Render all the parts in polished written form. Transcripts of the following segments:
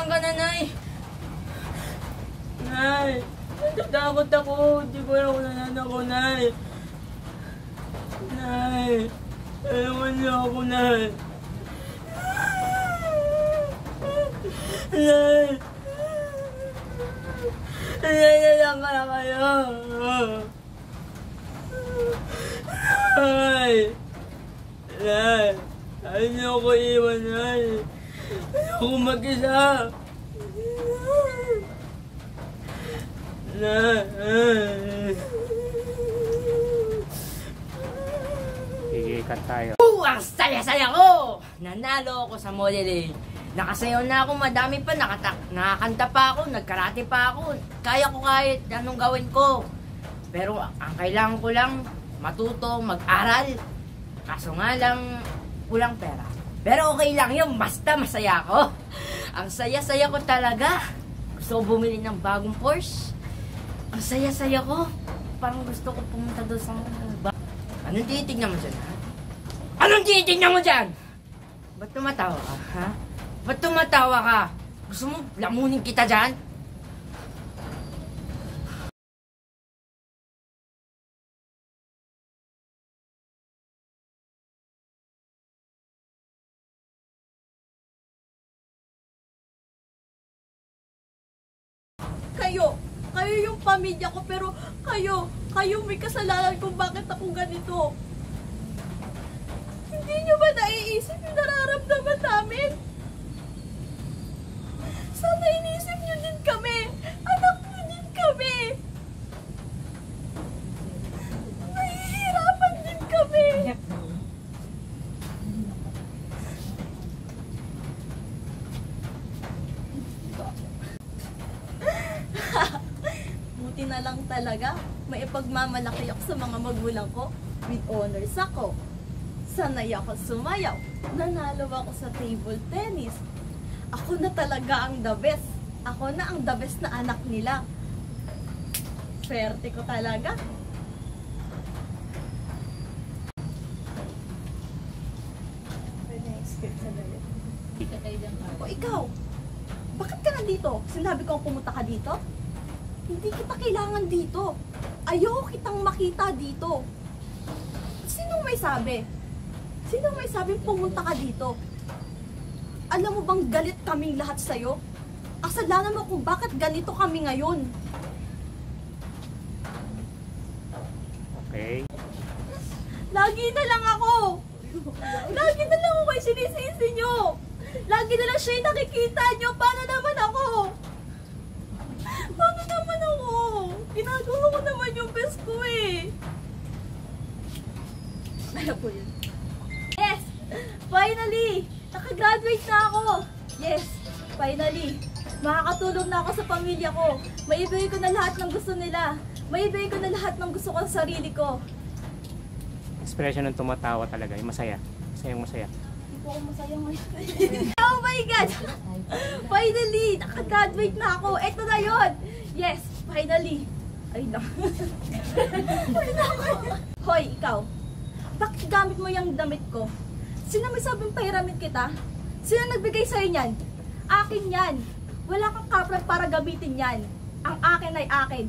Nasaan ka na, Nay? Nay, natatakot ako. Hindi ko alam kung nasaan ako, Nay. Nay, tulungan niyo ako, Nay. Nay, nalang ka na kayo. Nay, Nay, ayaw niyo ako iwan, Nay. Ayaw ko mag-isa. Iikat tayo. Ang saya-saya ko! Nanalo ako sa modeling. Nakasayaw na ako, madami pa, nakakanta pa ako, nagkarate pa ako. Kaya ko kahit anong gawin ko. Pero ang kailangan ko lang, matuto, mag-aral. Kaso nga lang, kulang pera. Pero okay lang yun, basta masaya ako. Ang saya-saya ko talaga. Gusto ko bumili ng bagong Porsche. Ang saya-saya ko. Parang gusto ko pumunta doon sa bar. Anong titignan mo dyan, ha? Anong titignan mo dyan? Ba't tumatawa ka, ha? Ba't tumatawa ka? Gusto mo lamunin kita dyan? Kayo yung pamilya ko, pero kayo may kasalanan kung bakit ako ganito. Hindi nyo ba naiisip yung nararamdaman namin? Sana inisip nyo din kami. Anak nyo din kami. Nahihirapan din kami. Buti na lang talaga, may ipagmamalaki ako sa mga magulang ko. With honors ako. Sanay ako sumayaw. Nanalo ako sa table tennis. Ako na talaga ang the best. Ako na ang the best na anak nila. Swerte ko talaga. O ikaw, bakit ka nandito? Sinabi ko pumunta ka dito? Hindi kita kailangan dito. Ayoko kitang makita dito. Sinong may sabi? Sinong may sabi pumunta ka dito? Alam mo bang galit kaming lahat sa'yo? Kasalanan mo kung bakit ganito kami ngayon. Okay. Lagi na lang ako. Lagi na lang ako yung sinisisi nyo. Lagi na lang siya yung nakikita nyo. Paano naman ako? Paano naman ako? Ginagawa ko naman yung best ko eh. Alam ko yun. Yes! Finally! Nakagraduate na ako! Yes! Finally! Makakatulong na ako sa pamilya ko. Maibigay ko na lahat ng gusto nila. Maibigay ko na lahat ng gusto ko sa sarili ko. Expression ng tumatawa talaga. Yung masaya. Masayang masaya. Hindi po ako masaya ngayon. Oh my God! Finally! Nakagraduate na ako. Eto na yun! Yes! Finally! Ay lang. Hoy, ikaw. Bakit gamit mo yung damit ko? Sino may sabing pahiramit kita? Sino nagbigay sa'yo niyan? Akin yan. Wala kang kaprat para gamitin yan. Ang akin ay akin.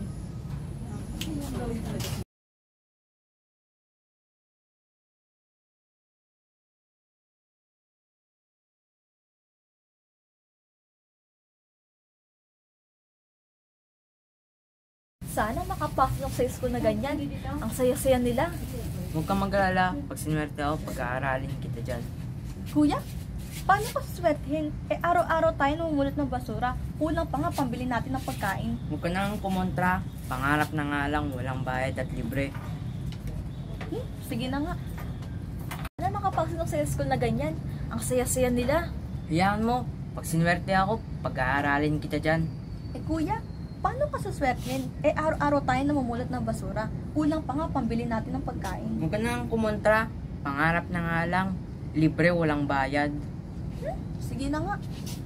Sana makapasok ako sa school na ganyan. Ang saya-saya nila. Huwag kang mag-alala. Pag sinuwerte ako, pag-aaralin kita dyan. Kuya, paano ko saswertihin? Eh araw-araw tayo namumulot ng basura. Kulang pa nga pambili natin ng pagkain. Huwag ka nang kumontra. Pangarap na nga lang, walang bayad at libre. Sige na nga. Sana makapasok ako sa school na ganyan. Ang saya-saya nila. Hayaan mo. Pag sinuwerte ako, pag-aaralin kita dyan. Eh kuya, paano ka saswertihin? Eh araw-araw tayo namumulot ng basura. Kulang pa nga pambili natin ng pagkain. Huwag ka nang kumontra. Pangarap na nga lang, libre, walang bayad. Sige na nga.